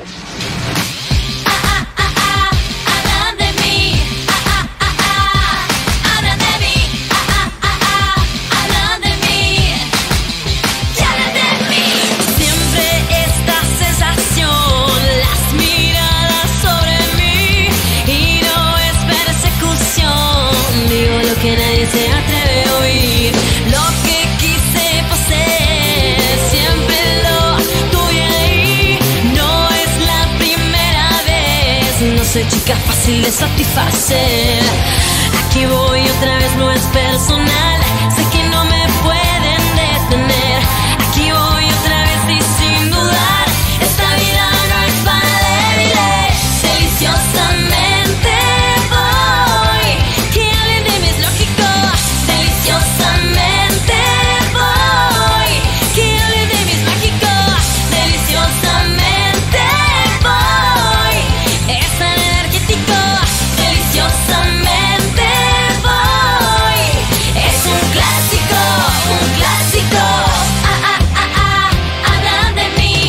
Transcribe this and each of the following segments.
Se atreve a oír lo que quise poseer, siempre lo tuve ahí, no es la primera vez, no soy chica fácil de satisfacer. Aquí voy otra vez, no es personal, sé que no me pueden detener. Aquí voy otra vez y sin dudar, esta vida no es para débiles. Deliciosamente voy, que hablen de mis lógicos. Deliciosamente voy, que hablen de mis mágicos. Deliciosamente voy, es tan energético. Deliciosamente voy, es un clásico, un clásico. Hablan de mí,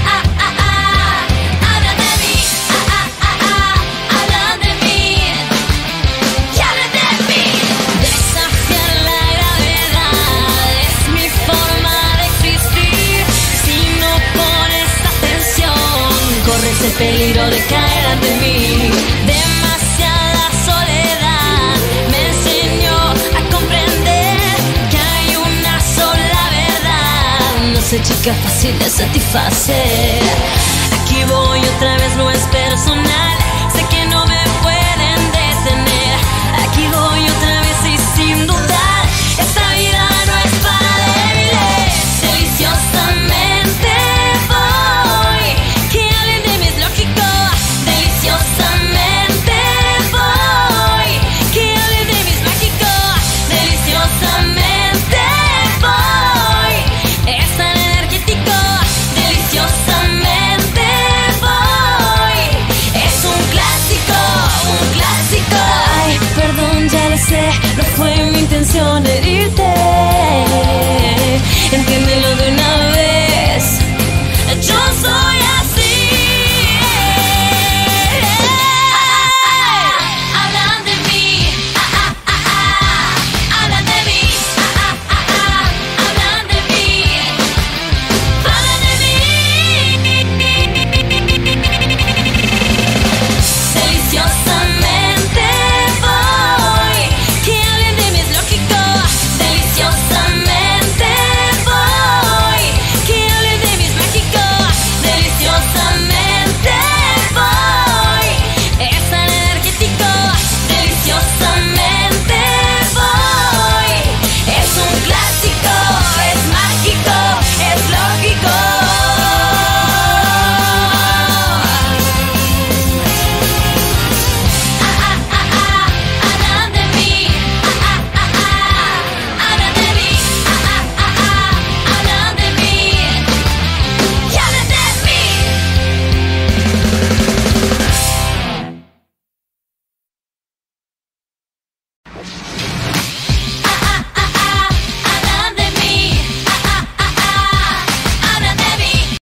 hablan de mí, hablan de mí, que hablen de mí. Desafiar la gravedad es mi forma de existir. Si no pones atención, corres el peligro de caer ante mí. Demasiada soledad me enseñó a comprender que hay una sola verdad. No soy chica fácil de satisfacer.